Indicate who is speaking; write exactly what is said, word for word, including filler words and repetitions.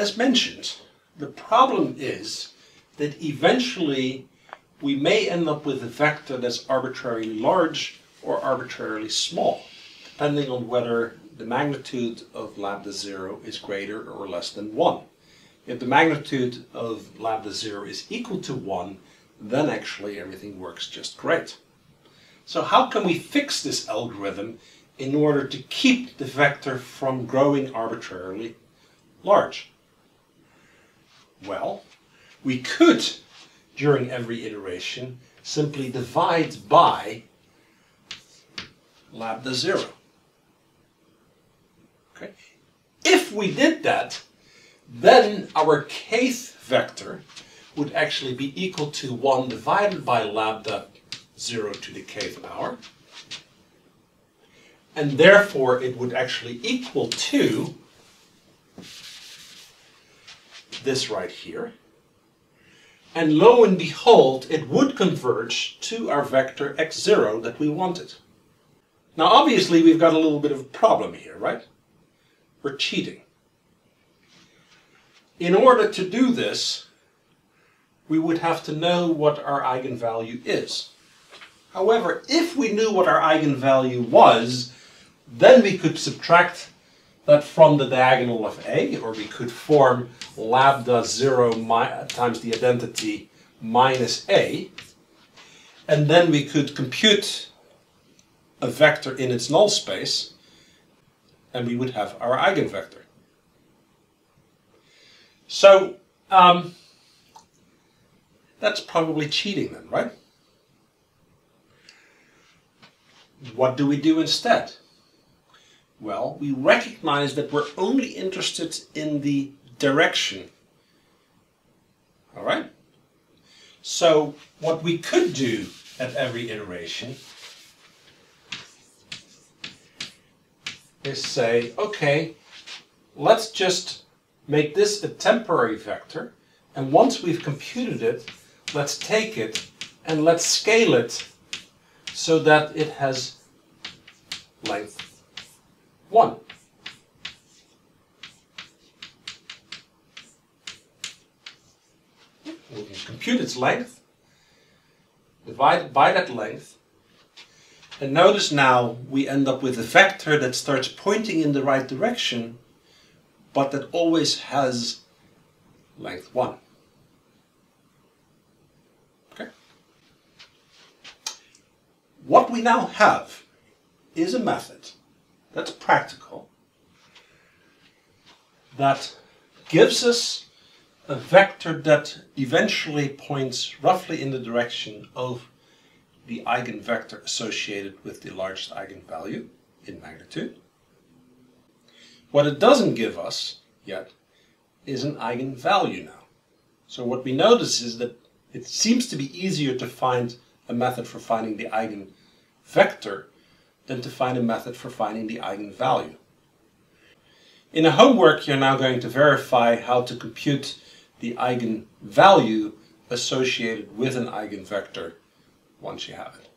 Speaker 1: as mentioned, the problem is that eventually we may end up with a vector that's arbitrarily large or arbitrarily small, depending on whether the magnitude of lambda zero is greater or less than one. If the magnitude of lambda zero is equal to one, then actually everything works just great. So how can we fix this algorithm in order to keep the vector from growing arbitrarily large? Well, we could, during every iteration, simply divide by lambda zero. Okay? If we did that, then our kth vector would actually be equal to one divided by lambda zero to the kth power. And therefore it would actually equal to this right here. And lo and behold, it would converge to our vector x zero that we wanted. Now obviously we've got a little bit of a problem here, right? We're cheating. In order to do this, we would have to know what our eigenvalue is. However, if we knew what our eigenvalue was, then we could subtract that from the diagonal of A, or we could form lambda zero times the identity minus A, and then we could compute a vector in its null space, and we would have our eigenvector. So, um, that's probably cheating then, right? What do we do instead? Well, we recognize that we're only interested in the direction. All right? So, what we could do at every iteration is say, okay, let's just make this a temporary vector, and once we've computed it, let's take it and let's scale it so that it has length one. We can compute its length, divide it by that length, and notice now we end up with a vector that starts pointing in the right direction, but that always has length one. Okay? What we now have is a method that's practical, that gives us a vector that eventually points roughly in the direction of the eigenvector associated with the largest eigenvalue in magnitude. What it doesn't give us yet is an eigenvalue now. So what we notice is that it seems to be easier to find a method for finding the eigenvector than to find a method for finding the eigenvalue. In a homework, you're now going to verify how to compute the eigenvalue associated with an eigenvector once you have it.